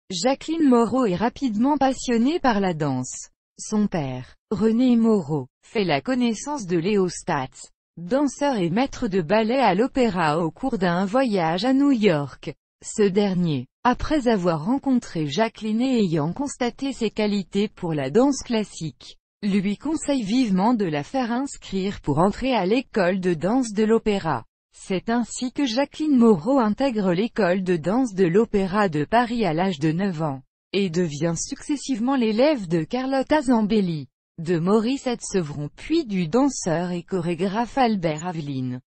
Jacqueline Moreau est rapidement passionnée par la danse. Son père, René Moreau, fait la connaissance de Léo Staats, danseur et maître de ballet à l'opéra au cours d'un voyage à New York. Ce dernier, après avoir rencontré Jacqueline et ayant constaté ses qualités pour la danse classique, lui conseille vivement de la faire inscrire pour entrer à l'école de danse de l'opéra. C'est ainsi que Jacqueline Moreau intègre l'école de danse de l'Opéra de Paris à l'âge de 9 ans, et devient successivement l'élève de Carlotta Zambelli, de Maurice Sevron puis du danseur et chorégraphe Albert Aveline.